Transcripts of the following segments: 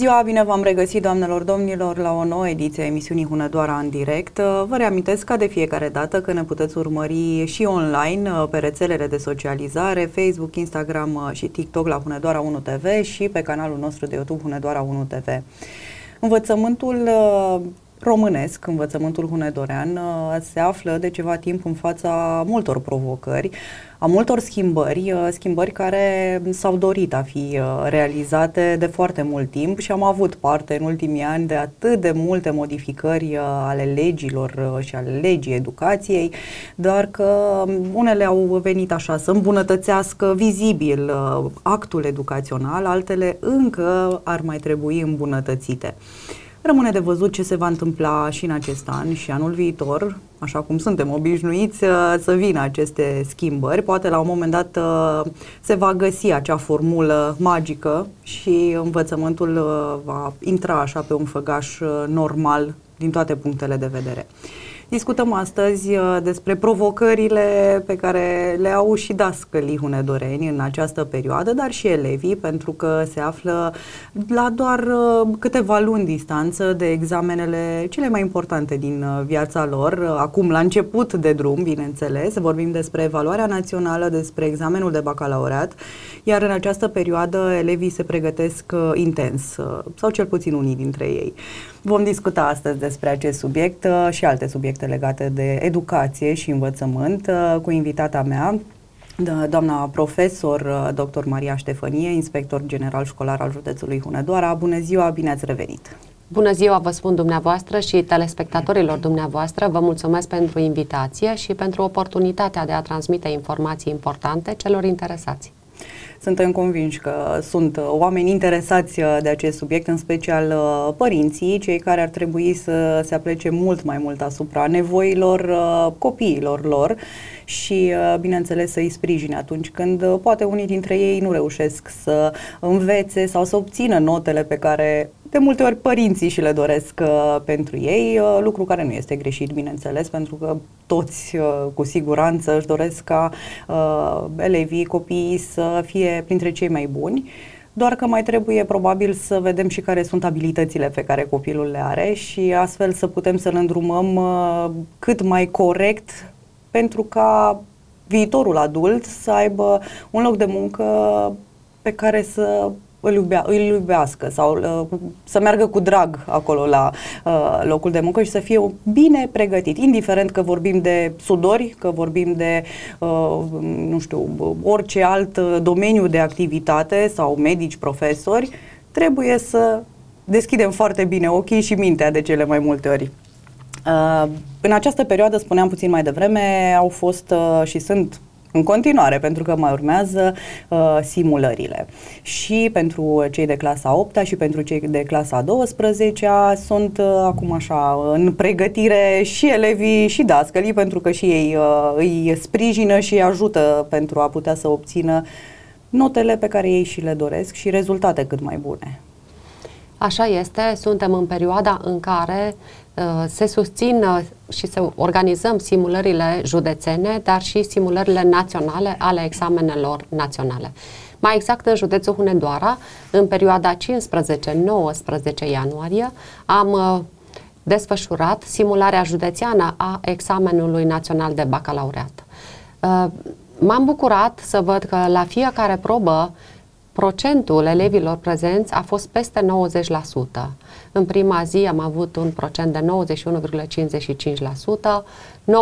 ziua, bine v-am regăsit, doamnelor, domnilor, la o nouă ediție a emisiunii Hunedoara în direct. Vă reamintesc ca de fiecare dată că ne puteți urmări și online pe rețelele de socializare, Facebook, Instagram și TikTok la Hunedoara 1 TV și pe canalul nostru de YouTube Hunedoara 1 TV. Învățământul românesc, învățământul hunedorean, se află de ceva timp în fața multor provocări, a multor schimbări care s-au dorit a fi realizate de foarte mult timp și am avut parte în ultimii ani de atât de multe modificări ale legilor și ale legii educației, doar că unele au venit așa să îmbunătățească vizibil actul educațional, altele încă ar mai trebui îmbunătățite. Rămâne de văzut ce se va întâmpla și în acest an și anul viitor, așa cum suntem obișnuiți să vină aceste schimbări. Poate la un moment dat se va găsi acea formulă magică și învățământul va intra așa pe un făgaș normal din toate punctele de vedere. Discutăm astăzi despre provocările pe care le au și dascălii hunedoreni în această perioadă, dar și elevii, pentru că se află la doar câteva luni distanță de examenele cele mai importante din viața lor. Acum, la început de drum, bineînțeles, vorbim despre evaluarea națională, despre examenul de bacalaureat, iar în această perioadă elevii se pregătesc intens, sau cel puțin unii dintre ei. Vom discuta astăzi despre acest subiect și alte subiecte legate de educație și învățământ cu invitata mea, doamna profesor dr. Maria Ștefănie, inspector general școlar al județului Hunedoara. Bună ziua, bine ați revenit! Bună ziua, vă spun dumneavoastră și telespectatorilor dumneavoastră, vă mulțumesc pentru invitație și pentru oportunitatea de a transmite informații importante celor interesați. Suntem convinși că sunt oameni interesați de acest subiect, în special părinții, cei care ar trebui să se aplece mult mai mult asupra nevoilor copiilor lor și, bineînțeles, să îi sprijine atunci când poate unii dintre ei nu reușesc să învețe sau să obțină notele pe care de multe ori părinții și le doresc pentru ei, lucru care nu este greșit, bineînțeles, pentru că toți cu siguranță își doresc ca elevii, copiii să fie printre cei mai buni, doar că mai trebuie probabil să vedem și care sunt abilitățile pe care copilul le are și astfel să putem să-l îndrumăm cât mai corect pentru ca viitorul adult să aibă un loc de muncă pe care să îl iubească sau să meargă cu drag acolo la locul de muncă și să fie bine pregătit, indiferent că vorbim de sudori, că vorbim de, nu știu, orice alt domeniu de activitate sau medici, profesori, trebuie să deschidem foarte bine ochii și mintea de cele mai multe ori. În această perioadă, spuneam puțin mai devreme, au fost și sunt în continuare, pentru că mai urmează simulările. Și pentru cei de clasa 8-a și pentru cei de clasa 12-a sunt acum așa în pregătire și elevii și dascălii, pentru că și ei îi sprijină și îi ajută pentru a putea să obțină notele pe care ei și le doresc și rezultate cât mai bune. Așa este, suntem în perioada în care se susțin și se organizăm simulările județene, dar și simulările naționale ale examenelor naționale. Mai exact, în județul Hunedoara, în perioada 15-19 ianuarie, am desfășurat simularea județeană a examenului național de bacalaureat. M-am bucurat să văd că la fiecare probă procentul elevilor prezenți a fost peste 90%. În prima zi am avut un procent de 91,55%,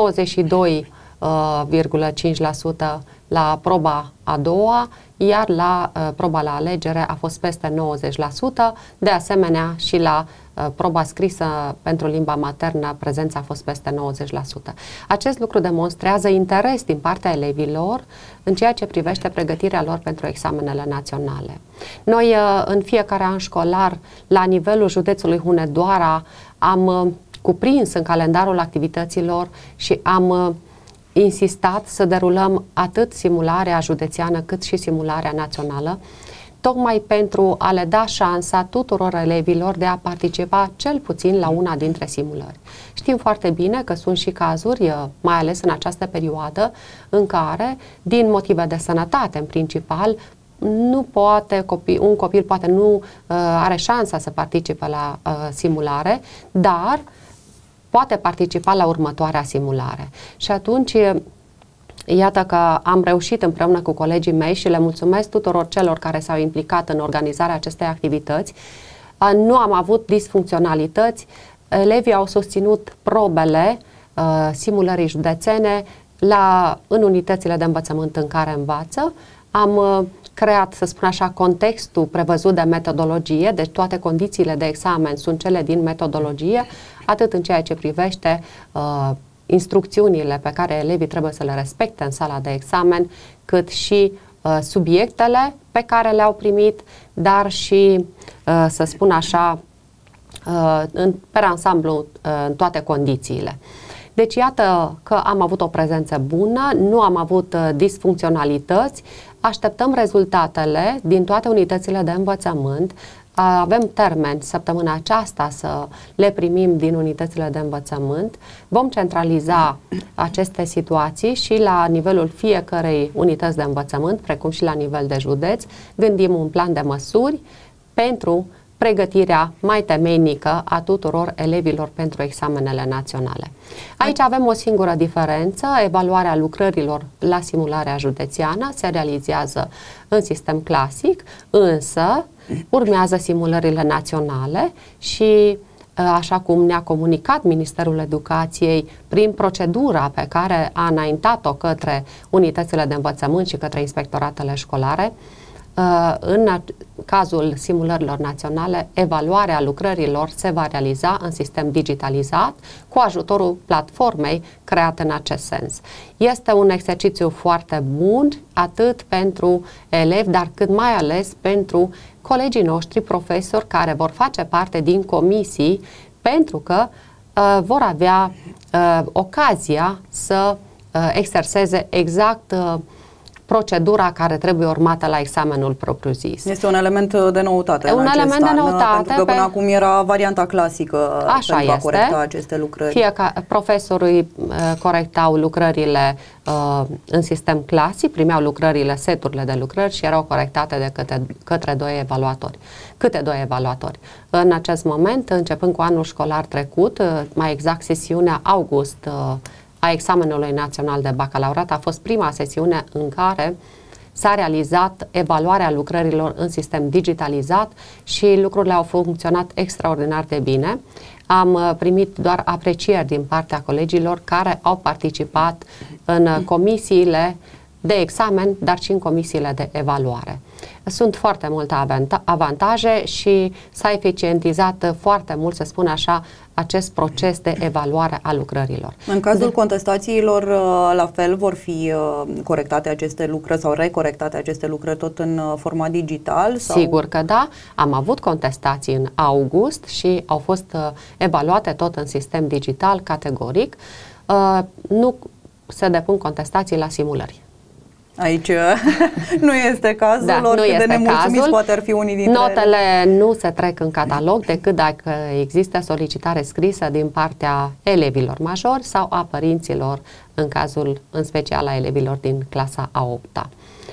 92,5% la proba a doua, iar la proba la alegere a fost peste 90%, de asemenea și la proba scrisă pentru limba maternă prezența a fost peste 90%. Acest lucru demonstrează interes din partea elevilor în ceea ce privește pregătirea lor pentru examenele naționale. Noi în fiecare an școlar, la nivelul județului Hunedoara, am cuprins în calendarul activităților și am insistat să derulăm atât simularea județeană cât și simularea națională, tocmai pentru a le da șansa tuturor elevilor de a participa cel puțin la una dintre simulări. Știm foarte bine că sunt și cazuri, mai ales în această perioadă, în care, din motive de sănătate în principal, un copil poate nu are șansa să participe la simulare, dar poate participa la următoarea simulare. Și atunci, iată că am reușit împreună cu colegii mei și le mulțumesc tuturor celor care s-au implicat în organizarea acestei activități. Nu am avut disfuncționalități, elevii au susținut probele simulării județene în unitățile de învățământ în care învață. Am creat, să spun așa, contextul prevăzut de metodologie, deci toate condițiile de examen sunt cele din metodologie, atât în ceea ce privește instrucțiunile pe care elevii trebuie să le respecte în sala de examen, cât și subiectele pe care le-au primit, dar și, să spun așa, pe ansamblu, în toate condițiile. Deci iată că am avut o prezență bună, nu am avut disfuncționalități, așteptăm rezultatele din toate unitățile de învățământ. Avem termen săptămâna aceasta să le primim din unitățile de învățământ. Vom centraliza aceste situații și la nivelul fiecărei unități de învățământ, precum și la nivel de județ. Gândim un plan de măsuri pentru pregătirea mai temeinică a tuturor elevilor pentru examenele naționale. Aici avem o singură diferență: evaluarea lucrărilor la simularea județeană se realizează în sistem clasic, însă urmează simulările naționale și, așa cum ne-a comunicat Ministerul Educației prin procedura pe care a înaintat-o către unitățile de învățământ și către inspectoratele școlare, în cazul simulărilor naționale, evaluarea lucrărilor se va realiza în sistem digitalizat cu ajutorul platformei create în acest sens. Este un exercițiu foarte bun atât pentru elevi, dar cât mai ales pentru colegii noștri profesori care vor face parte din comisii, pentru că vor avea ocazia să exerseze exact procedura care trebuie urmată la examenul propriu-zis. Este un element de noutate în acest an, pentru că până acum era varianta clasică pentru a corecta aceste lucrări. Fiecare profesorii corectau lucrările în sistem clasic, primeau lucrările, seturile de lucrări și erau corectate de către câte doi evaluatori. În acest moment, începând cu anul școlar trecut, mai exact sesiunea august a examenului național de bacalaureat, a fost prima sesiune în care s-a realizat evaluarea lucrărilor în sistem digitalizat și lucrurile au funcționat extraordinar de bine. Am primit doar aprecieri din partea colegilor care au participat în comisiile de examen, dar și în comisiile de evaluare. Sunt foarte multe avantaje și s-a eficientizat foarte mult, să spun așa, acest proces de evaluare a lucrărilor. În cazul contestațiilor, la fel vor fi corectate aceste lucrări sau recorectate aceste lucrări tot în format digital? Sau? Sigur că da. Am avut contestații în august și au fost evaluate tot în sistem digital, categoric. Nu se depun contestații la simulări. Aici nu este cazul, da, oricât de nemulțumiți poate ar fi unii dintre Notele nu se trec în catalog decât dacă există solicitare scrisă din partea elevilor majori sau a părinților, în special a elevilor din clasa a 8-a.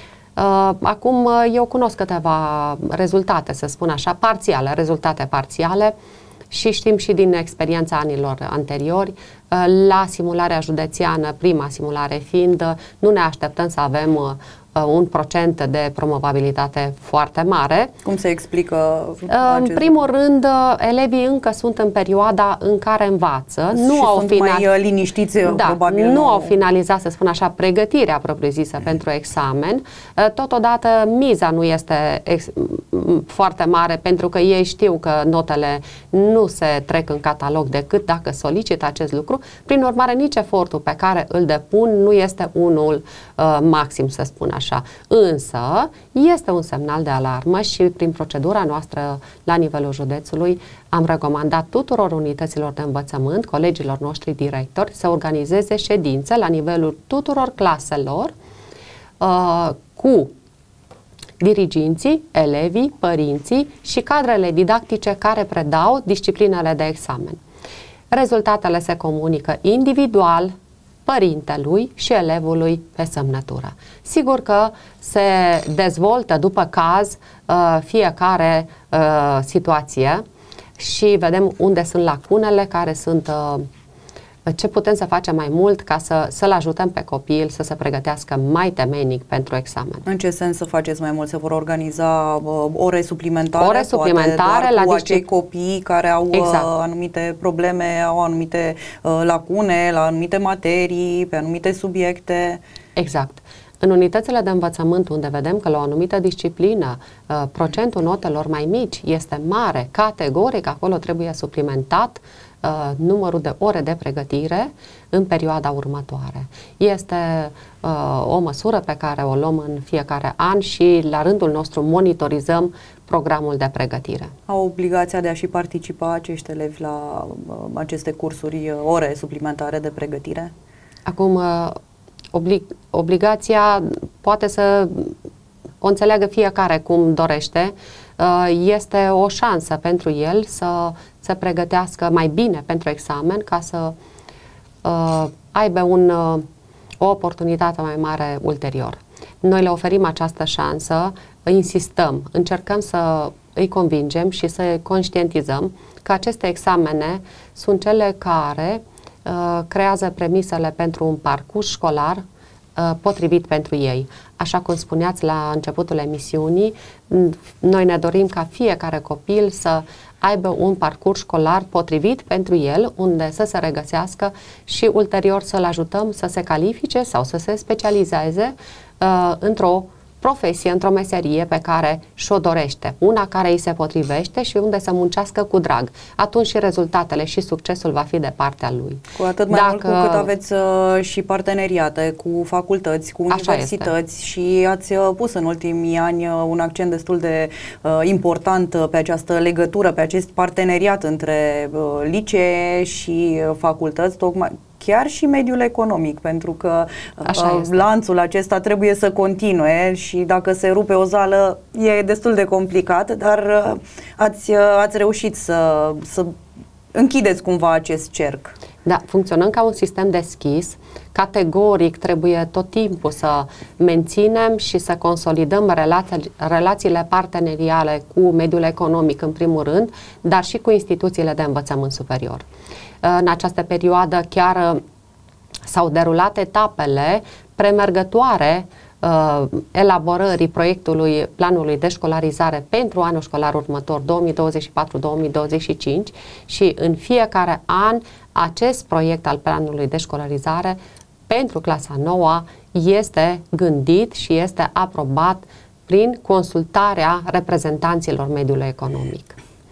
Acum, eu cunosc câteva rezultate, să spun așa, rezultate parțiale, și știm și din experiența anilor anteriori, la simularea județeană, prima simulare fiind, nu ne așteptăm să avem un procent de promovabilitate foarte mare. Cum se explică? În primul rând, elevii încă sunt în perioada în care învață. Nu au mai liniștiți, probabil. Nu au finalizat, să spun așa, pregătirea propriu-zisă pentru examen. Totodată, miza nu este foarte mare, pentru că ei știu că notele nu se trec în catalog decât dacă solicită acest lucru. Prin urmare, nici efortul pe care îl depun nu este unul maxim, să spun așa. Însă, este un semnal de alarmă și prin procedura noastră la nivelul județului am recomandat tuturor unităților de învățământ, colegilor noștri directori, să organizeze ședințe la nivelul tuturor claselor cu diriginții, elevii, părinții și cadrele didactice care predau disciplinele de examen. Rezultatele se comunică individual părintelui și elevului pe semnătură. Sigur că se dezvoltă după caz fiecare situație și vedem unde sunt lacunele, care sunt ce putem să facem mai mult ca să-l ajutăm pe copil să se pregătească mai temeinic pentru examen. În ce sens să faceți mai mult? Se vor organiza ore suplimentare? Ore suplimentare la acei copii care au anumite probleme, au anumite lacune la anumite materii, pe anumite subiecte? Exact. În unitățile de învățământ unde vedem că la o anumită disciplină procentul notelor mai mici este mare, categoric acolo trebuie suplimentat numărul de ore de pregătire în perioada următoare. Este o măsură pe care o luăm în fiecare an și la rândul nostru monitorizăm programul de pregătire. Au obligația de a și participa acești elevi la aceste cursuri, ore suplimentare de pregătire? Acum, obligația poate să o înțeleagă fiecare cum dorește. Este o șansă pentru el să se pregătească mai bine pentru examen ca să aibă o oportunitate mai mare ulterior. Noi le oferim această șansă, insistăm, încercăm să îi convingem și să conștientizăm că aceste examene sunt cele care creează premisele pentru un parcurs școlar potrivit pentru ei. Așa cum spuneați la începutul emisiunii, noi ne dorim ca fiecare copil să aibă un parcurs școlar potrivit pentru el, unde să se regăsească și ulterior să-l ajutăm să se califice sau să se specializeze într-o profesie, într-o meserie pe care și-o dorește, una care îi se potrivește și unde să muncească cu drag. Atunci și rezultatele și succesul va fi de partea lui. Cu atât mai mult cu cât aveți și parteneriate cu facultăți, cu universități și ați pus în ultimii ani un accent destul de important pe această legătură, pe acest parteneriat între licee și facultăți, tocmai chiar și mediul economic, pentru că lanțul acesta trebuie să continue și dacă se rupe o zală e destul de complicat, dar ați reușit să închideți cumva acest cerc. Da, funcționăm ca un sistem deschis, categoric trebuie tot timpul să menținem și să consolidăm relațiile parteneriale cu mediul economic în primul rând, dar și cu instituțiile de învățământ superior. În această perioadă chiar s-au derulat etapele premergătoare elaborării proiectului planului de școlarizare pentru anul școlar următor 2024-2025 și în fiecare an acest proiect al planului de școlarizare pentru clasa 9 este gândit și este aprobat prin consultarea reprezentanților mediului economic.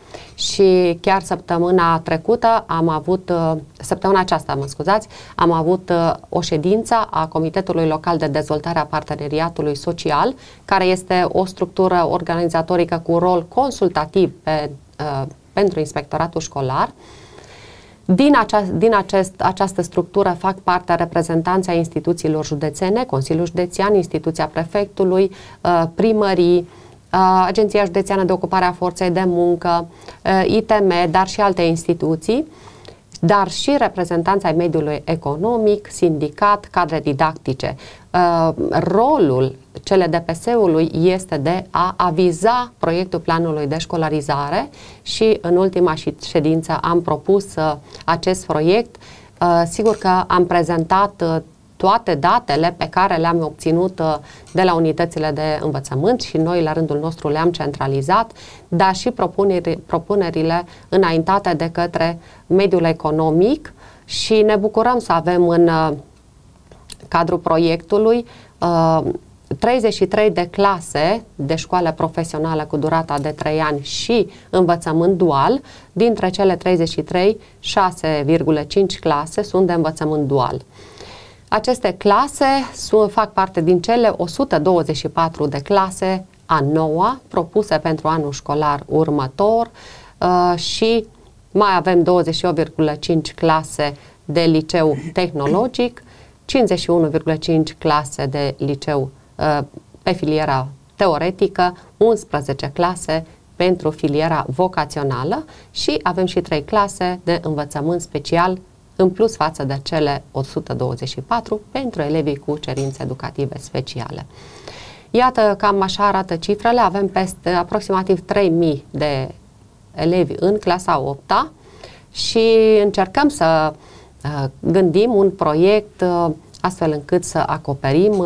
Și chiar săptămâna trecută săptămâna aceasta, mă scuzați, am avut o ședință a Comitetului Local de Dezvoltare a Parteneriatului Social, care este o structură organizatorică cu rol consultativ pentru inspectoratul școlar. Din această structură fac parte reprezentanții ai instituțiilor județene, Consiliul Județean, instituția prefectului, primării, Agenția Județeană de Ocupare a Forței de Muncă, ITM, dar și alte instituții, dar și reprezentanții ai mediului economic, sindicat, cadre didactice. Rolul CLDPS-ului este de a aviza proiectul planului de școlarizare și în ultima ședință am propus acest proiect. Sigur că am prezentat toate datele pe care le-am obținut de la unitățile de învățământ și noi la rândul nostru le-am centralizat, dar și propunerile înaintate de către mediul economic și ne bucurăm să avem în cadrul proiectului 33 de clase de școală profesională cu durata de 3 ani și învățământ dual. Dintre cele 33, 6,5 clase sunt de învățământ dual. Aceste clase fac parte din cele 124 de clase a 9-a propuse pentru anul școlar următor și mai avem 28,5 clase de liceu tehnologic, 51,5 clase de liceu pe filiera teoretică, 11 clase pentru filiera vocațională și avem și 3 clase de învățământ special în plus față de cele 124 pentru elevii cu cerințe educative speciale. Iată, cam așa arată cifrele. Avem peste aproximativ 3000 de elevi în clasa 8-a și încercăm să gândim un proiect astfel încât să acoperim,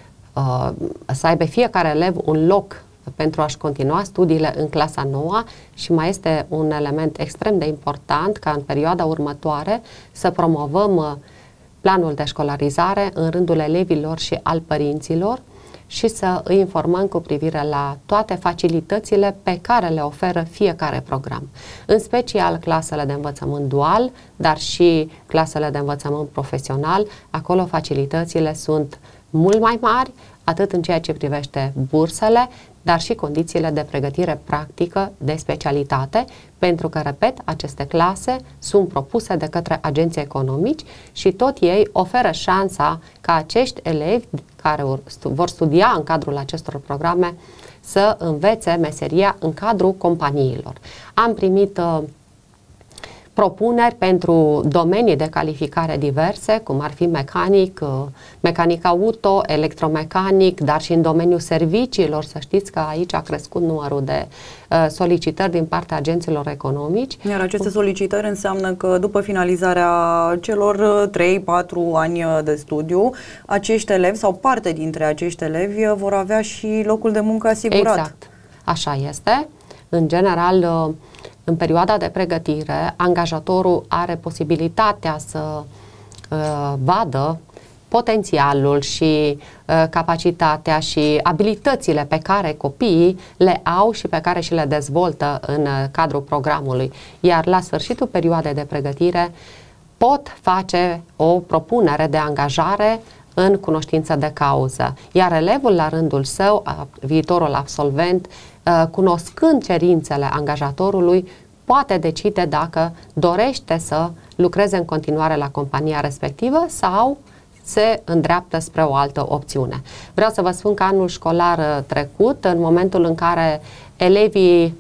să aibă fiecare elev un loc pentru a-și continua studiile în clasa 9 și mai este un element extrem de important ca în perioada următoare să promovăm planul de școlarizare în rândul elevilor și al părinților și să îi informăm cu privire la toate facilitățile pe care le oferă fiecare program. În special clasele de învățământ dual, dar și clasele de învățământ profesional, acolo facilitățile sunt mult mai mari, atât în ceea ce privește bursele, dar și condițiile de pregătire practică de specialitate, pentru că, repet, aceste clase sunt propuse de către agenții economici și tot ei oferă șansa ca acești elevi care vor studia în cadrul acestor programe să învețe meseria în cadrul companiilor. Am primit propuneri pentru domenii de calificare diverse, cum ar fi mecanic, mecanic auto, electromecanic, dar și în domeniul serviciilor. Să știți că aici a crescut numărul de solicitări din partea agenților economici. Iar aceste solicitări înseamnă că după finalizarea celor 3-4 ani de studiu, acești elevi sau parte dintre acești elevi vor avea și locul de muncă asigurat. Exact, așa este. În general, în perioada de pregătire, angajatorul are posibilitatea să vadă potențialul și capacitatea și abilitățile pe care copiii le au și pe care și le dezvoltă în cadrul programului. Iar la sfârșitul perioadei de pregătire pot face o propunere de angajare în cunoștință de cauză. Iar elevul, la rândul său, viitorul absolvent, cunoscând cerințele angajatorului, poate decide dacă dorește să lucreze în continuare la compania respectivă sau se îndreaptă spre o altă opțiune. Vreau să vă spun că anul școlar trecut, în momentul în care elevii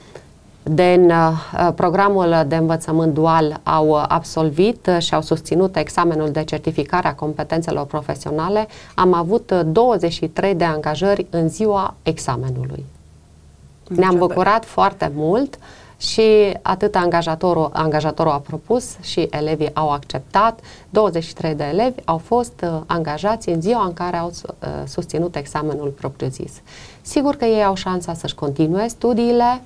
din programul de învățământ dual au absolvit și au susținut examenul de certificare a competențelor profesionale, am avut 23 de angajări în ziua examenului. Ne-am bucurat foarte mult și atât angajatorul a propus și elevii au acceptat. 23 de elevi au fost angajați în ziua în care au susținut examenul propriu-zis. Sigur că ei au șansa să-și continue studiile.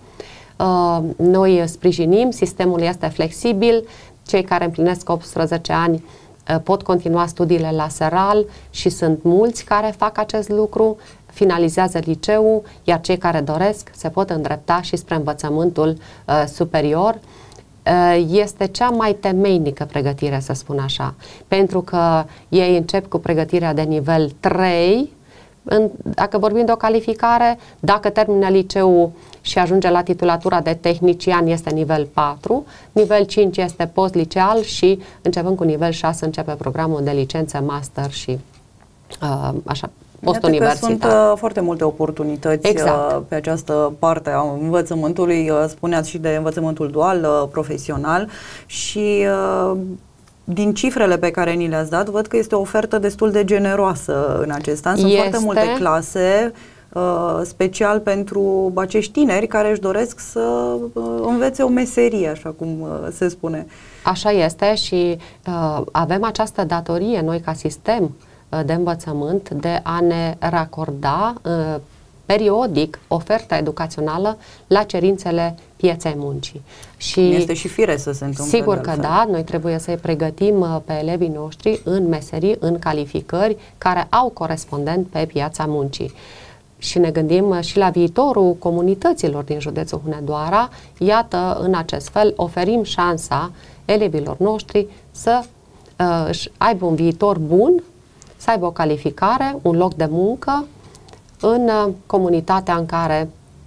Noi sprijinim, sistemul este flexibil, cei care împlinesc 18 ani pot continua studiile la seral și sunt mulți care fac acest lucru, finalizează liceul, iar cei care doresc se pot îndrepta și spre învățământul superior. Este cea mai temeinică pregătire, să spun așa, pentru că ei încep cu pregătirea de nivel 3, dacă vorbim de o calificare, dacă termină liceul și ajunge la titulatura de tehnician este nivel 4, nivel 5 este postliceal și începând cu nivel 6 începe programul de licență, master și așa, postuniversitar. Sunt foarte multe oportunități pe această parte a învățământului, spuneați și de învățământul dual, profesional și din cifrele pe care ni le-ați dat, văd că este o ofertă destul de generoasă în acest an. Sunt foarte multe clase, special pentru acești tineri care își doresc să învețe o meserie, așa cum se spune. Așa este și avem această datorie noi ca sistem de învățământ de a ne racorda periodic oferta educațională la cerințele pieței muncii. Și este și firesc să se întâmple. Sigur că da, noi trebuie să-i pregătim pe elevii noștri în meserii, în calificări care au corespondent pe piața muncii. Și ne gândim și la viitorul comunităților din județul Hunedoara. Iată, în acest fel oferim șansa elevilor noștri să își aibă un viitor bun, să aibă o calificare, un loc de muncă în comunitatea în care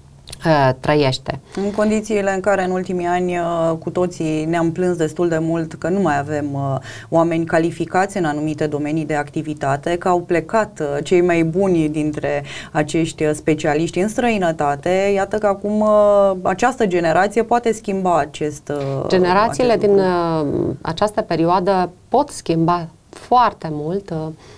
trăiește. În condițiile în care în ultimii ani cu toții ne-am plâns destul de mult că nu mai avem oameni calificați în anumite domenii de activitate, că au plecat cei mai buni dintre acești specialiști în străinătate, iată că acum această generație poate schimba Generațiile din această perioadă pot schimba foarte mult,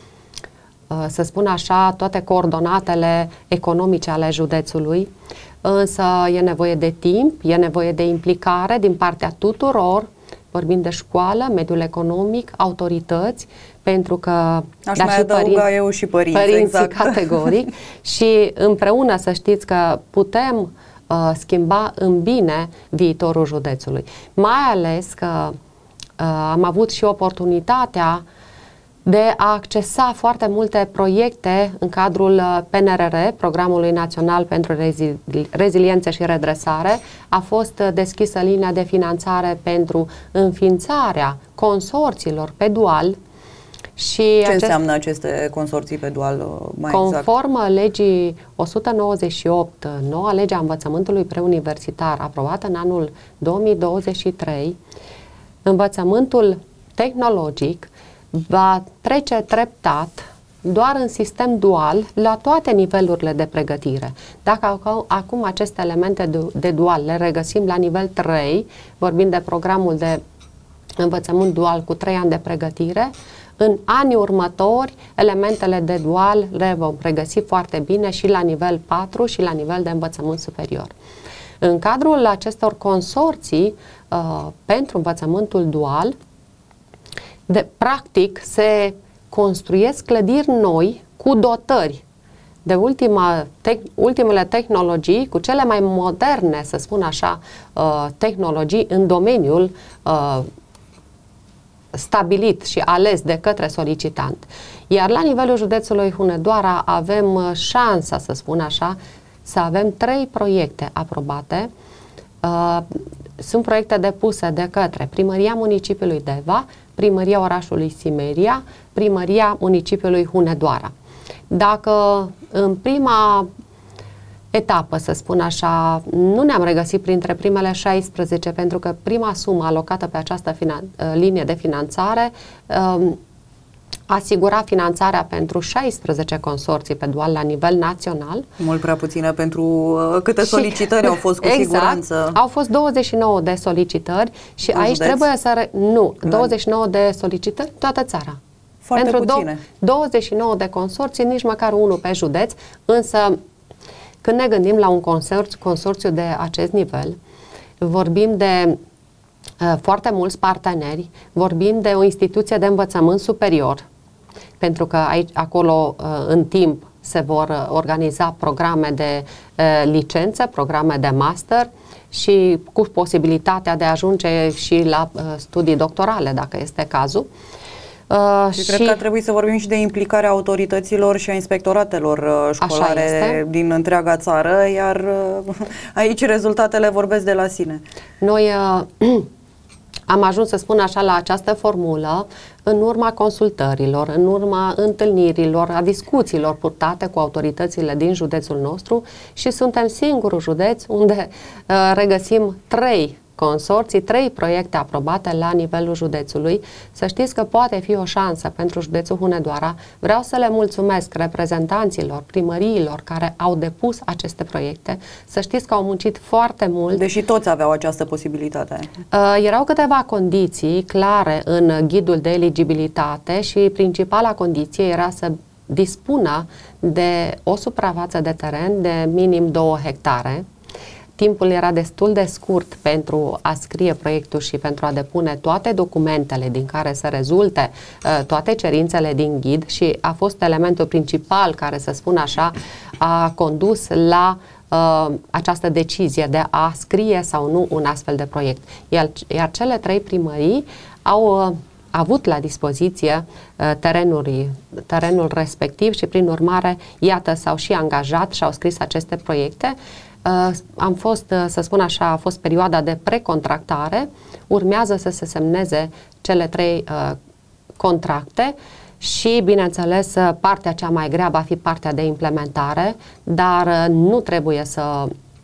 să spun așa, toate coordonatele economice ale județului, însă e nevoie de timp, e nevoie de implicare din partea tuturor, vorbim de școală, mediul economic, autorități, pentru că aș mai adăuga eu și părinții exact. Categoric, și împreună să știți că putem schimba în bine viitorul județului. Mai ales că am avut și oportunitatea de a accesa foarte multe proiecte în cadrul PNRR, Programului Național pentru Reziliență și Redresare. A fost deschisă linia de finanțare pentru înființarea consorțiilor pe dual. Și ce înseamnă aceste consorții pe dual mai exact? Conform legii 198, noua lege a învățământului preuniversitar, aprobată în anul 2023, învățământul tehnologic va trece treptat doar în sistem dual la toate nivelurile de pregătire. Dacă acum aceste elemente de dual le regăsim la nivel 3, vorbim de programul de învățământ dual cu 3 ani de pregătire, în anii următori, elementele de dual le vom regăsi foarte bine și la nivel 4 și la nivel de învățământ superior. În cadrul acestor consorții pentru învățământul dual, practic se construiesc clădiri noi cu dotări de ultimele tehnologii, cu cele mai moderne, să spun așa, tehnologii în domeniul stabilit și ales de către solicitant. Iar la nivelul județului Hunedoara avem șansa, să spun așa, să avem 3 proiecte aprobate. Sunt proiecte depuse de către Primăria Municipiului Deva, Primăria Orașului Simeria, Primăria Municipiului Hunedoara. Dacă în prima etapă, să spun așa, nu ne-am regăsit printre primele 16, pentru că prima sumă alocată pe această linie de finanțare asigura finanțarea pentru 16 consorții pe dual la nivel național. Mult prea puține pentru câte solicitări au fost cu siguranță. Au fost 29 de solicitări și aici trebuie să... Nu, 29 de solicitări, toată țara. Foarte puține. 29 de consorții, nici măcar unul pe județ, însă când ne gândim la un consorțiu de acest nivel, vorbim de foarte mulți parteneri, vorbim de o instituție de învățământ superior, pentru că acolo în timp se vor organiza programe de licență, programe de master și cu posibilitatea de a ajunge și la studii doctorale, dacă este cazul. Și cred că ar trebui să vorbim și de implicarea autorităților și a inspectoratelor școlare din întreaga țară, iar aici rezultatele vorbesc de la sine. Noi am ajuns, să spun așa, la această formulă în urma consultărilor, în urma întâlnirilor, a discuțiilor purtate cu autoritățile din județul nostru și suntem singurul județ unde regăsim 3 consorții, 3 proiecte aprobate la nivelul județului. Să știți că poate fi o șansă pentru județul Hunedoara. Vreau să le mulțumesc reprezentanților, primăriilor care au depus aceste proiecte. Să știți că au muncit foarte mult. Deși toți aveau această posibilitate. Erau câteva condiții clare în ghidul de eligibilitate și principala condiție era să dispună de o suprafață de teren de minim 2 hectare. Timpul era destul de scurt pentru a scrie proiectul și pentru a depune toate documentele din care să rezulte toate cerințele din ghid și a fost elementul principal care, să spun așa, a condus la această decizie de a scrie sau nu un astfel de proiect. Iar cele 3 primării au avut la dispoziție terenul respectiv și prin urmare, iată, s-au și angajat și au scris aceste proiecte. Am fost, să spun așa, a fost perioada de precontractare, urmează să se semneze cele 3 contracte și, bineînțeles, partea cea mai grea va fi partea de implementare, dar nu trebuie să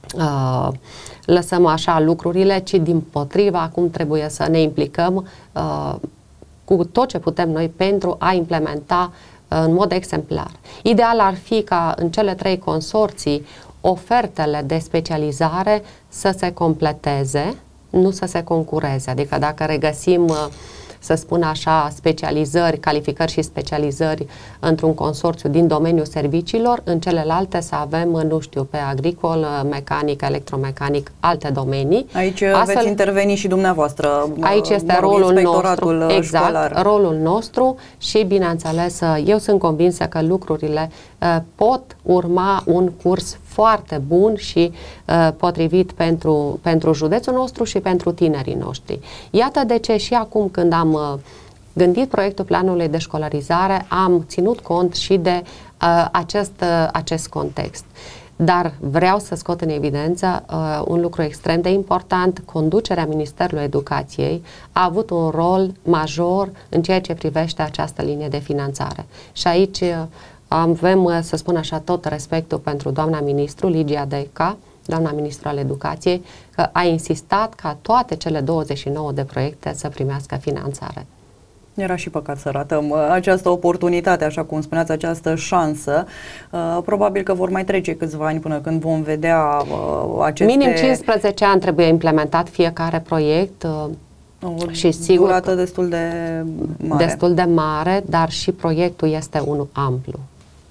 lăsăm așa lucrurile, ci dimpotrivă acum trebuie să ne implicăm cu tot ce putem noi pentru a implementa în mod exemplar. Ideal ar fi ca în cele 3 consorții ofertele de specializare să se completeze, nu să se concureze. Adică dacă regăsim, să spun așa, specializări, calificări și specializări într-un consorțiu din domeniul serviciilor, în celelalte să avem, nu știu, pe agricol, mecanic, electromecanic, alte domenii. Aici veți interveni și dumneavoastră. Aici este rolul nostru, exact, școlar. Rolul nostru și, bineînțeles, eu sunt convinsă că lucrurile pot urma un curs foarte bun și potrivit pentru județul nostru și pentru tinerii noștri. Iată de ce și acum când am gândit proiectul planului de școlarizare, am ținut cont și de acest context. Dar vreau să scot în evidență un lucru extrem de important. Conducerea Ministerului Educației a avut un rol major în ceea ce privește această linie de finanțare. Și aici avem, să spun așa, tot respectul pentru doamna ministru Ligia Deca, doamna ministru al Educației, că a insistat ca toate cele 29 de proiecte să primească finanțare. Era și păcat să ratăm această oportunitate, așa cum spuneați, această șansă. Probabil că vor mai trece câțiva ani până când vom vedea aceste... Minim 15 ani trebuie implementat fiecare proiect. Și sigur, durată destul de mare. Destul de mare, dar și proiectul este unul amplu.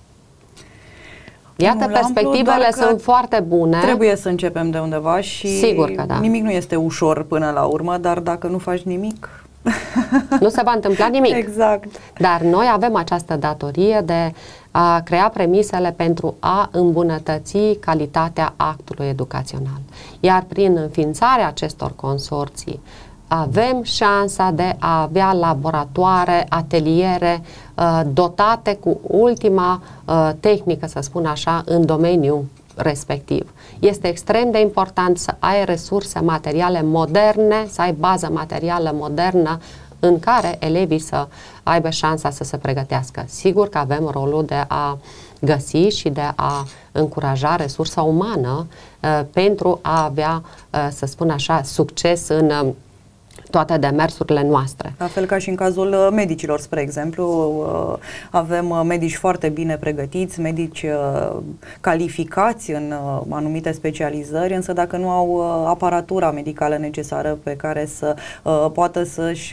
Iată, perspectivele sunt foarte bune. Trebuie să începem de undeva și sigur că da. Nimic nu este ușor până la urmă, dar dacă nu faci nimic... Nu se va întâmpla nimic. Exact. Dar noi avem această datorie de a crea premisele pentru a îmbunătăți calitatea actului educațional. Iar prin înființarea acestor consorții avem șansa de a avea laboratoare, ateliere dotate cu ultima tehnică, să spun așa, în domeniul respectiv. Este extrem de important să ai resurse materiale moderne, să ai bază materială modernă în care elevii să aibă șansa să se pregătească. Sigur că avem rolul de a găsi și de a încuraja resursa umană pentru a avea, să spun așa, succes în toate demersurile noastre. La fel ca și în cazul medicilor, spre exemplu, avem medici foarte bine pregătiți, medici calificați în anumite specializări, însă dacă nu au aparatura medicală necesară pe care să poată să-și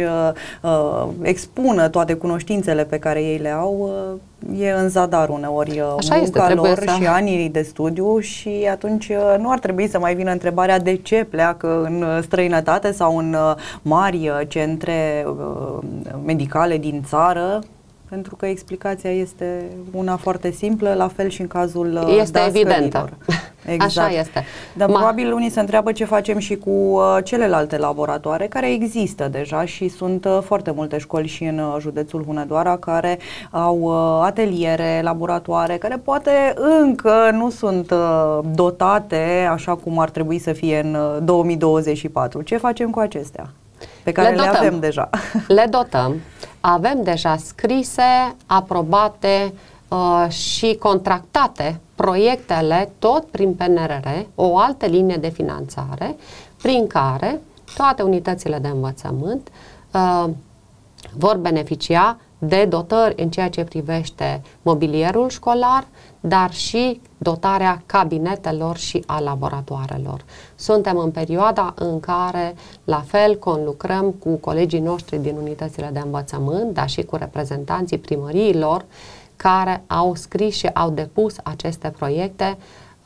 expună toate cunoștințele pe care ei le au, e în zadar uneori munca lor și anii de studiu și atunci nu ar trebui să mai vină întrebarea de ce pleacă în străinătate sau în mari centre medicale din țară, pentru că explicația este una foarte simplă, la fel și în cazul este evidentă. Exact. Așa este. Dar probabil unii se întreabă ce facem și cu celelalte laboratoare care există deja și sunt foarte multe școli și în județul Hunedoara care au ateliere, laboratoare, care poate încă nu sunt dotate așa cum ar trebui să fie în 2024. Ce facem cu acestea? Pe care le avem deja. Le dotăm. Avem deja scrise, aprobate și contractate proiectele tot prin PNRR, o altă linie de finanțare prin care toate unitățile de învățământ vor beneficia de dotări în ceea ce privește mobilierul școlar, dar și dotarea cabinetelor și a laboratoarelor. Suntem în perioada în care, la fel, conlucrăm cu colegii noștri din unitățile de învățământ, dar și cu reprezentanții primăriilor care au scris și au depus aceste proiecte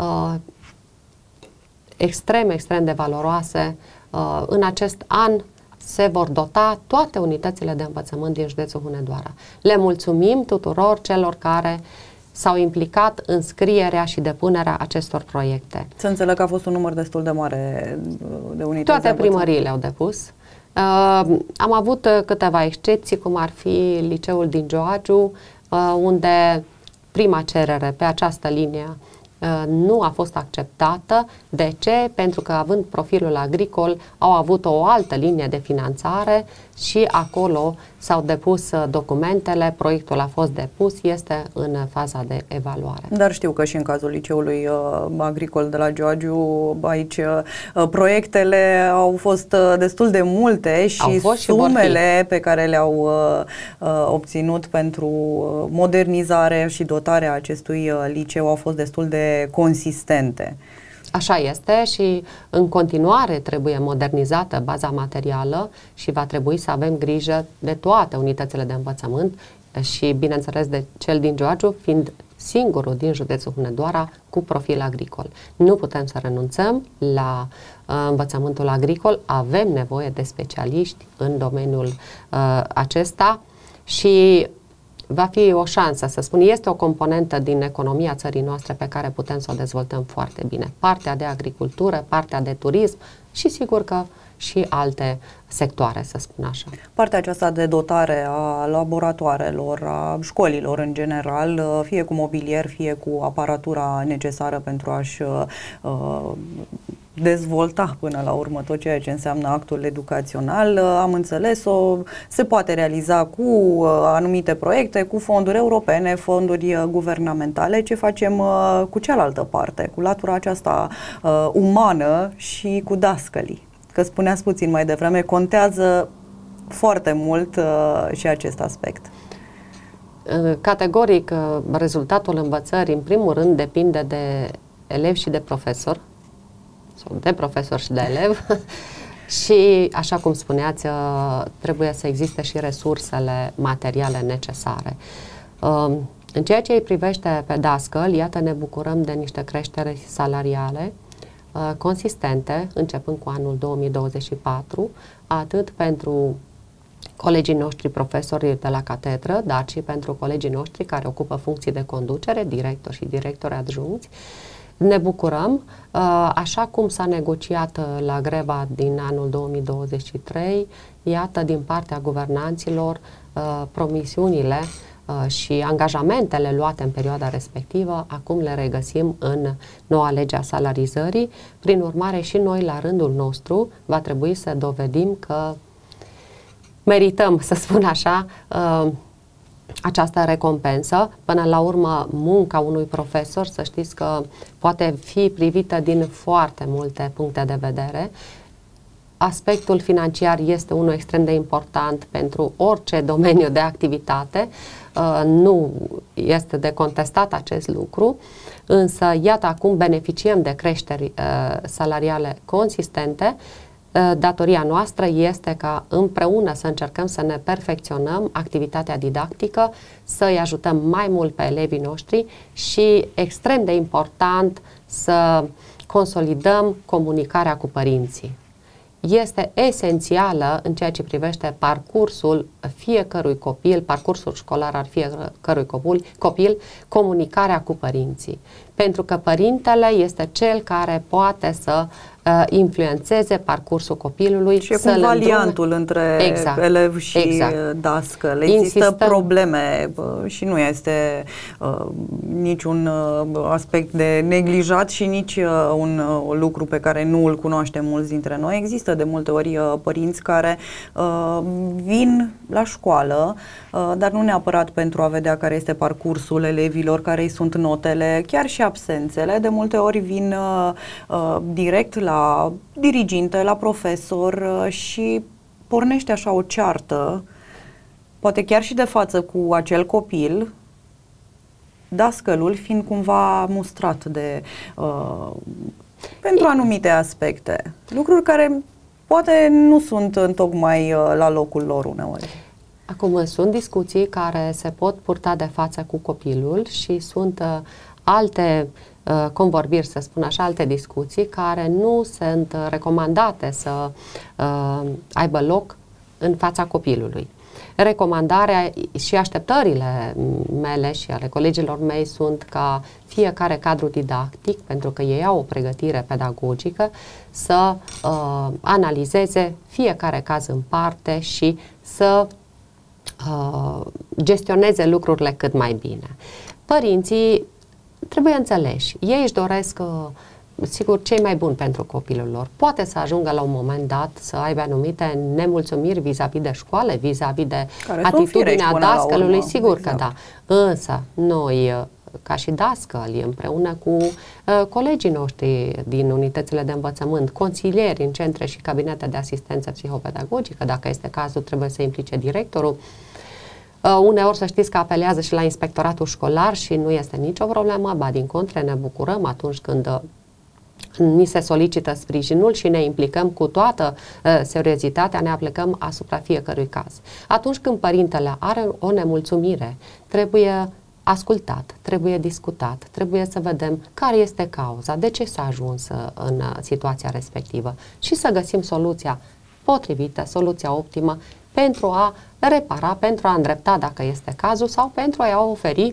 extrem de valoroase. În acest an se vor dota toate unitățile de învățământ din județul Hunedoara. Le mulțumim tuturor celor care s-au implicat în scrierea și depunerea acestor proiecte. Să înțeleg că a fost un număr destul de mare de unități. Toate primăriile au depus. Am avut câteva excepții, cum ar fi liceul din Gioagiu, unde prima cerere pe această linie nu a fost acceptată. De ce? Pentru că, având profilul agricol, au avut o altă linie de finanțare și acolo s-au depus documentele, proiectul a fost depus, este în faza de evaluare. Dar știu că și în cazul liceului agricol de la Gioagiu, aici proiectele au fost destul de multe și sumele pe care le-au obținut pentru modernizare și dotarea acestui liceu au fost destul de consistente. Așa este și în continuare trebuie modernizată baza materială și va trebui să avem grijă de toate unitățile de învățământ și, bineînțeles, de cel din Gioagiu, fiind singurul din județul Hunedoara cu profil agricol. Nu putem să renunțăm la învățământul agricol, avem nevoie de specialiști în domeniul acesta și va fi o șansă, să spun, este o componentă din economia țării noastre pe care putem să o dezvoltăm foarte bine. Partea de agricultură, partea de turism și sigur că și alte sectoare, să spun așa. Partea aceasta de dotare a laboratoarelor, a școlilor în general, fie cu mobilier, fie cu aparatura necesară pentru a-și dezvolta până la urmă tot ceea ce înseamnă actul educațional, am înțeles-o, se poate realiza cu anumite proiecte, cu fonduri europene, fonduri guvernamentale. Ce facem cu cealaltă parte, cu latura aceasta umană și cu dascălii? Că spuneați puțin mai devreme, contează foarte mult și acest aspect. Categoric, rezultatul învățării, în primul rând, depinde de elevi și de profesor, sau de profesor și de elev. Și, așa cum spuneați, trebuie să existe și resursele materiale necesare. În ceea ce îi privește pe dascăl, iată, ne bucurăm de niște creșteri salariale consistente, începând cu anul 2024, atât pentru colegii noștri profesori de la catedră, dar și pentru colegii noștri care ocupă funcții de conducere, directori și directori adjuncți. Ne bucurăm, așa cum s-a negociat la greva din anul 2023, iată, din partea guvernanților, promisiunile și angajamentele luate în perioada respectivă, acum le regăsim în noua lege a salarizării. Prin urmare, și noi, la rândul nostru, va trebui să dovedim că merităm, să spun așa, această recompensă. Până la urmă, munca unui profesor, să știți că poate fi privită din foarte multe puncte de vedere. Aspectul financiar este unul extrem de important pentru orice domeniu de activitate, nu este de contestat acest lucru, însă iată, acum beneficiem de creșteri salariale consistente. Datoria noastră este ca împreună să încercăm să ne perfecționăm activitatea didactică, să-i ajutăm mai mult pe elevii noștri și, extrem de important, să consolidăm comunicarea cu părinții. Este esențială în ceea ce privește parcursul fiecărui copil, parcursul școlar al fiecărui copil, comunicarea cu părinții. Pentru că părintele este cel care poate să influențeze parcursul copilului. Și e cumva liantul între elev și dascăl. Există probleme și nu este niciun aspect de neglijat și nici un lucru pe care nu îl cunoaștem mulți dintre noi. Există de multe ori părinți care vin la școală, dar nu neapărat pentru a vedea care este parcursul elevilor, care îi sunt notele, chiar și absențele. De multe ori vin direct la diriginte, la profesor și pornește așa o ceartă, poate chiar și de față cu acel copil, dascălul fiind cumva mustrat de pentru anumite aspecte. Lucruri care poate nu sunt întocmai la locul lor uneori. Acum sunt discuții care se pot purta de față cu copilul și sunt alte convorbiri, să spun așa, alte discuții care nu sunt recomandate să aibă loc în fața copilului. Recomandarea și așteptările mele și ale colegilor mei sunt ca fiecare cadru didactic, pentru că ei au o pregătire pedagogică, să analizeze fiecare caz în parte și să gestioneze lucrurile cât mai bine. Părinții trebuie înțeleși. Ei își doresc, sigur, cei mai buni pentru copilul lor. Poate să ajungă la un moment dat să aibă anumite nemulțumiri vis-a-vis de școală, vis-a-vis de atitudinea dascălului, sigur că da. Însă, noi, ca și dascăli, împreună cu colegii noștri din unitățile de învățământ, consilieri în centre și cabinete de asistență psihopedagogică, dacă este cazul, trebuie să implice directorul. Uneori să știți că apelează și la inspectoratul școlar și nu este nicio problemă, ba din contră ne bucurăm atunci când ni se solicită sprijinul și ne implicăm cu toată seriozitatea, ne aplicăm asupra fiecărui caz. Atunci când părintele are o nemulțumire, trebuie ascultat, trebuie discutat, trebuie să vedem care este cauza, de ce s-a ajuns în situația respectivă și să găsim soluția potrivită, soluția optimă pentru a repara, pentru a îndrepta dacă este cazul sau pentru a oferi,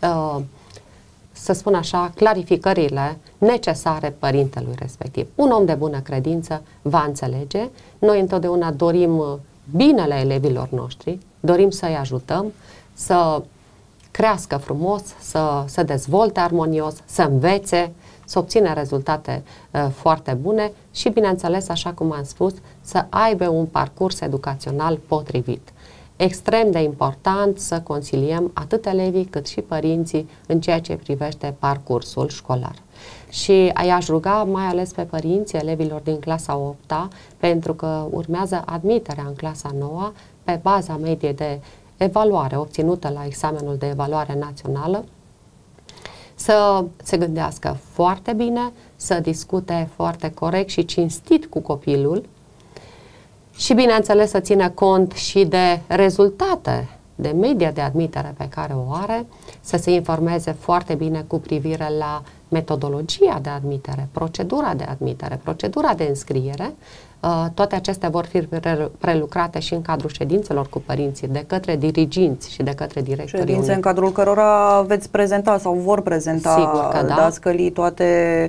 să spun așa, clarificările necesare părintelui respectiv. Un om de bună credință va înțelege. Noi întotdeauna dorim binele elevilor noștri, dorim să-i ajutăm, să crească frumos, să se dezvolte armonios, să învețe, să obțină rezultate foarte bune și, bineînțeles, așa cum am spus, să aibă un parcurs educațional potrivit. Extrem de important să consiliem atât elevii cât și părinții în ceea ce privește parcursul școlar. Și i-aș ruga mai ales pe părinții elevilor din clasa 8-a, pentru că urmează admiterea în clasa 9-a pe baza mediei de evaluare obținută la examenul de evaluare națională, să se gândească foarte bine, să discute foarte corect și cinstit cu copilul și, bineînțeles, să țină cont și de rezultate, de media de admitere pe care o are, să se informeze foarte bine cu privire la metodologia de admitere, procedura de admitere, procedura de înscriere. Toate acestea vor fi prelucrate și în cadrul ședințelor cu părinții de către diriginți și de către directorii. Ședințe în cadrul cărora veți prezenta sau vor prezenta dascălii toate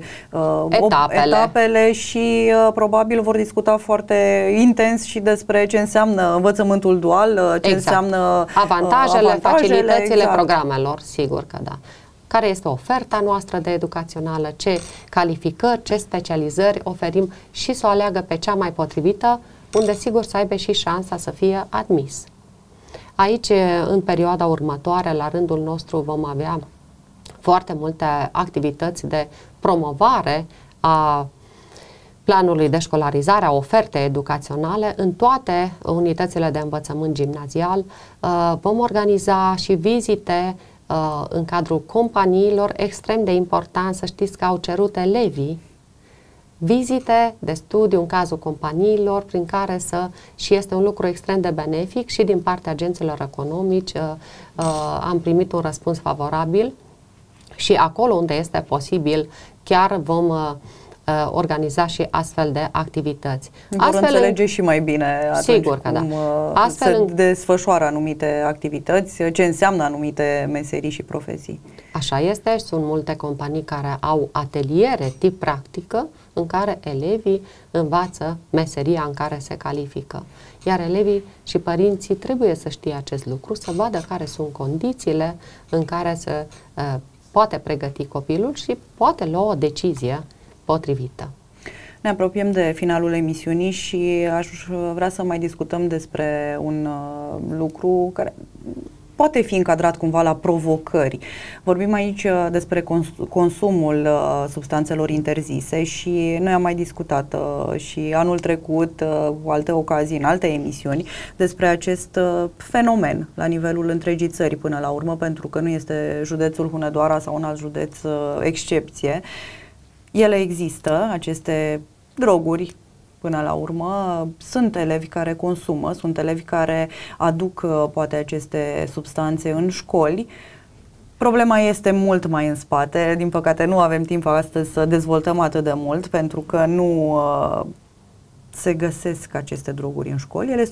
etapele și probabil vor discuta foarte intens și despre ce înseamnă învățământul dual, ce înseamnă avantajele, facilitățile programelor, sigur că da. Care este oferta noastră de educațională, ce calificări, ce specializări oferim și să o aleagă pe cea mai potrivită, unde sigur să aibă și șansa să fie admis. Aici, în perioada următoare, la rândul nostru, vom avea foarte multe activități de promovare a planului de școlarizare, a ofertei educaționale în toate unitățile de învățământ gimnazial. Vom organiza și vizite în cadrul companiilor, extrem de important să știți că au cerut elevii vizite de studiu în cazul companiilor, prin care și este un lucru extrem de benefic și din partea agenților economici am primit un răspuns favorabil și acolo unde este posibil chiar vom organiza și astfel de activități. Vor înțelege și mai bine sigur că cum se desfășoară anumite activități, ce înseamnă anumite meserii și profesii. Așa este, sunt multe companii care au ateliere tip practică în care elevii învață meseria în care se califică. Iar elevii și părinții trebuie să știe acest lucru, să vadă care sunt condițiile în care se poate pregăti copilul și poate lua o decizie potrivită. Ne apropiem de finalul emisiunii și aș vrea să mai discutăm despre un lucru care poate fi încadrat cumva la provocări. Vorbim aici despre consumul substanțelor interzise și noi am mai discutat și anul trecut, cu alte ocazii, în alte emisiuni, despre acest fenomen la nivelul întregii țări până la urmă, pentru că nu este județul Hunedoara sau un alt județ excepție. Ele există, aceste droguri, până la urmă, sunt elevi care consumă, sunt elevi care aduc poate aceste substanțe în școli. Problema este mult mai în spate, din păcate nu avem timp astăzi să dezvoltăm atât de mult, pentru că nu se găsesc aceste droguri în școli, ele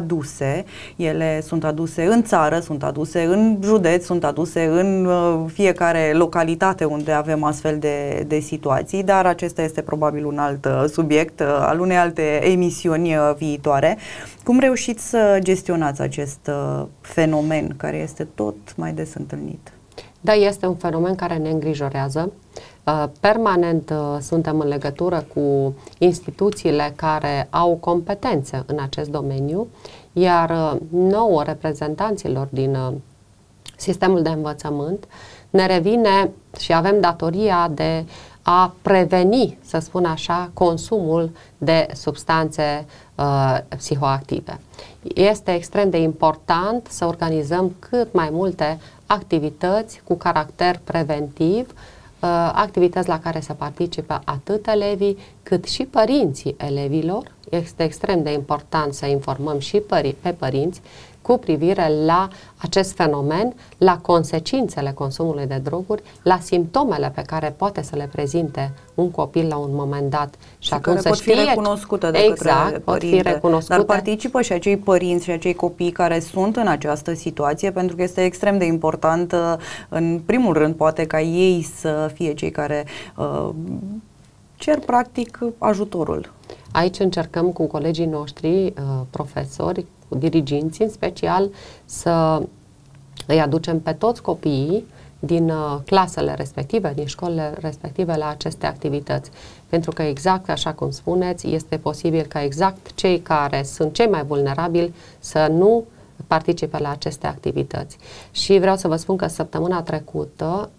sunt aduse în țară, sunt aduse în județ, sunt aduse în fiecare localitate unde avem astfel de situații, dar acesta este probabil un alt subiect al unei alte emisiuni viitoare. Cum reușiți să gestionați acest fenomen care este tot mai des întâlnit? Da, este un fenomen care ne îngrijorează. Permanent suntem în legătură cu instituțiile care au competențe în acest domeniu, iar nouă reprezentanților din sistemul de învățământ ne revine și avem datoria de a preveni, să spun așa, consumul de substanțe psihoactive. Este extrem de important să organizăm cât mai multe activități cu caracter preventiv, activități la care să participe atât elevii cât și părinții elevilor. Este extrem de important să informăm și pe părinți cu privire la acest fenomen, la consecințele consumului de droguri, la simptomele pe care poate să le prezinte un copil la un moment dat și atunci care pot fi recunoscute de către părinte. Dar participă și acei părinți și acei copii care sunt în această situație, pentru că este extrem de important, în primul rând, poate ca ei să fie cei care cer practic ajutorul. Aici încercăm cu colegii noștri, profesori, cu diriginții în special, să îi aducem pe toți copiii din clasele respective, din școlile respective la aceste activități. Pentru că exact așa cum spuneți, este posibil ca exact cei care sunt cei mai vulnerabili să nu participe la aceste activități. Și vreau să vă spun că săptămâna trecută,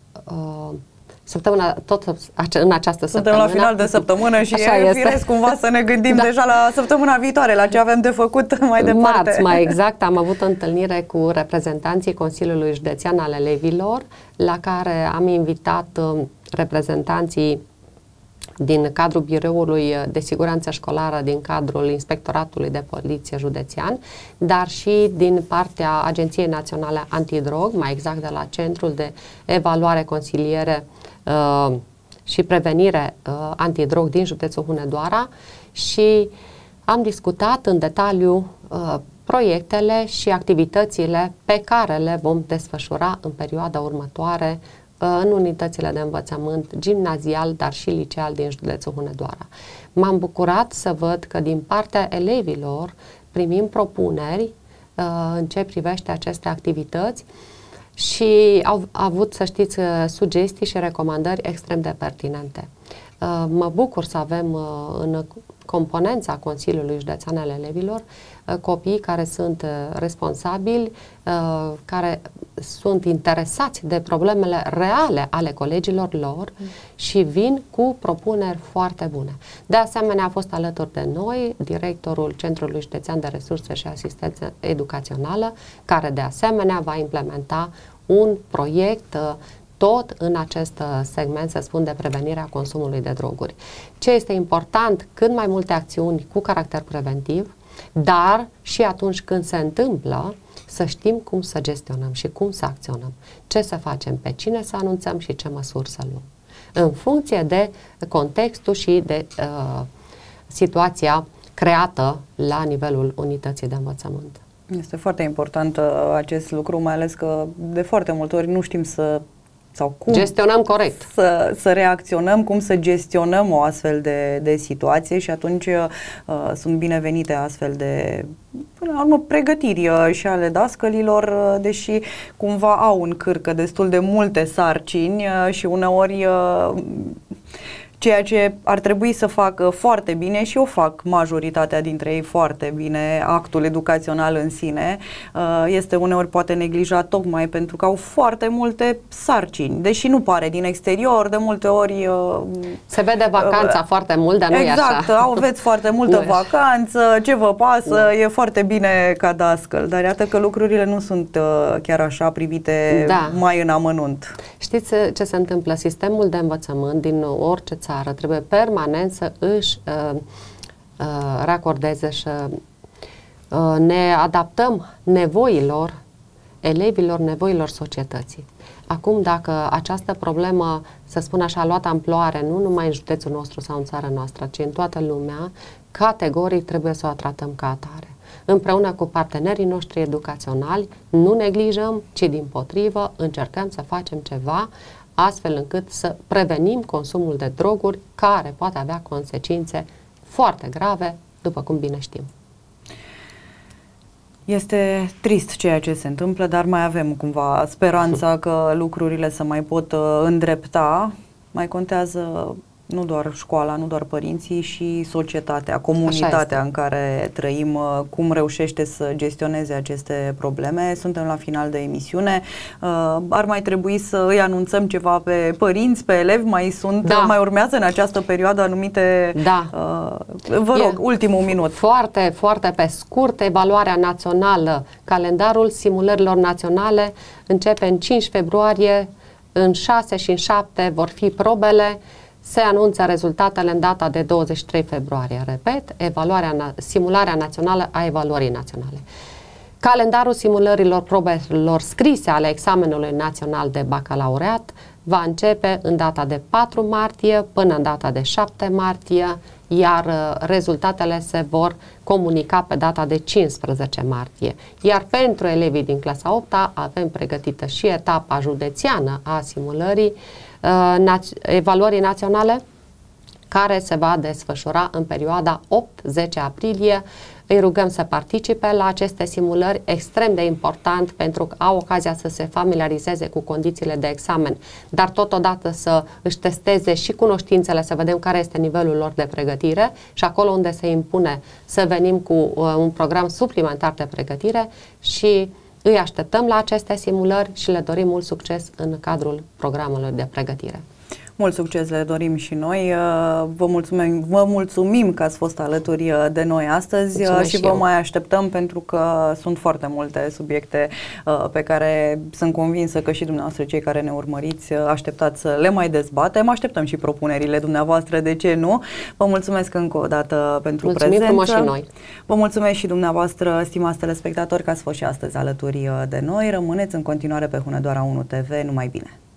tot în această Suntem săptămână. la final de săptămână și e firesc cumva să ne gândim deja la săptămâna viitoare, la ce avem de făcut mai departe. Marți, mai exact, am avut o întâlnire cu reprezentanții Consiliului Județean al Elevilor, la care am invitat reprezentanții din cadrul Biroului de Siguranță Școlară, din cadrul Inspectoratului de Poliție Județean, dar și din partea Agenției Naționale Antidrog, mai exact de la Centrul de Evaluare, Consiliere și Prevenire Antidrog din județul Hunedoara, și am discutat în detaliu proiectele și activitățile pe care le vom desfășura în perioada următoare în unitățile de învățământ gimnazial, dar și liceal din județul Hunedoara. M-am bucurat să văd că din partea elevilor primim propuneri în ce privește aceste activități și au avut, să știți, sugestii și recomandări extrem de pertinente. Mă bucur să avem în componența Consiliului Județean al Elevilor copii care sunt responsabili, care sunt interesați de problemele reale ale colegilor lor și vin cu propuneri foarte bune. De asemenea, a fost alături de noi directorul Centrului Județean de Resurse și Asistență Educațională, care de asemenea va implementa un proiect tot în acest segment, să spun, de prevenirea consumului de droguri. Ce este important? Cât mai multe acțiuni cu caracter preventiv, dar și atunci când se întâmplă, să știm cum să gestionăm și cum să acționăm, ce să facem, pe cine să anunțăm și ce măsuri să luăm, în funcție de contextul și de situația creată la nivelul unității de învățământ. Este foarte important acest lucru, mai ales că de foarte multe ori nu știm sau cum gestionăm corect. Să reacționăm, cum să gestionăm o astfel de situație și atunci sunt binevenite astfel de, până la urmă, pregătiri și ale dascălilor, deși cumva au în cârcă destul de multe sarcini și uneori ceea ce ar trebui să facă foarte bine, și o fac majoritatea dintre ei foarte bine, actul educațional în sine, este uneori poate neglijat tocmai pentru că au foarte multe sarcini, deși nu pare din exterior, de multe ori se vede vacanța foarte mult, dar nu e așa. Exact, aveți foarte multă vacanță, ce vă pasă, e foarte bine ca dascăl, dar iată că lucrurile nu sunt chiar așa privite mai în amănunt. Știți ce se întâmplă? Sistemul de învățământ din orice țară trebuie permanent să își racordeze și ne adaptăm nevoilor elevilor, nevoilor societății. Acum, dacă această problemă, să spun așa, a luat amploare nu numai în județul nostru sau în țara noastră, ci în toată lumea, categoric trebuie să o tratăm ca atare. Împreună cu partenerii noștri educaționali, nu neglijăm, ci dimpotrivă încercăm să facem ceva astfel încât să prevenim consumul de droguri, care poate avea consecințe foarte grave, după cum bine știm. Este trist ceea ce se întâmplă, dar mai avem cumva speranța că lucrurile se mai pot îndrepta. Mai contează nu doar școala, nu doar părinții, și societatea, comunitatea în care trăim, cum reușește să gestioneze aceste probleme. Suntem la final de emisiune. Ar mai trebui să îi anunțăm ceva pe părinți, pe elevi? Mai urmează în această perioadă anumite... Vă rog, ultimul minut. Foarte, foarte pe scurt, evaluarea națională, calendarul simulărilor naționale începe în 5 februarie, în 6 și în 7 vor fi probele. Se anunță rezultatele în data de 23 februarie. Repet, simularea națională a evaluării naționale. Calendarul simulărilor probelor scrise ale examenului național de bacalaureat va începe în data de 4 martie până în data de 7 martie, iar rezultatele se vor comunica pe data de 15 martie. Iar pentru elevii din clasa 8-a avem pregătită și etapa județeană a simulării evaluării naționale, care se va desfășura în perioada 8-10 aprilie. Îi rugăm să participe la aceste simulări, extrem de important, pentru că au ocazia să se familiarizeze cu condițiile de examen, dar totodată să își testeze și cunoștințele, să vedem care este nivelul lor de pregătire, și acolo unde se impune să venim cu un program suplimentar de pregătire. Și îi așteptăm la aceste simulări și le dorim mult succes în cadrul programului de pregătire. Mult succes le dorim și noi. Vă mulțumim că ați fost alături de noi astăzi. Mulțumesc și vă mai așteptăm, pentru că sunt foarte multe subiecte pe care sunt convinsă că și dumneavoastră, cei care ne urmăriți, așteptați să le mai dezbatem. Așteptăm și propunerile dumneavoastră, de ce nu? Vă mulțumesc încă o dată pentru prezență. Mulțumim frumos și noi. Vă mulțumesc și dumneavoastră, stimați telespectatori, că ați fost și astăzi alături de noi. Rămâneți în continuare pe Hunedoara 1 TV. Numai bine!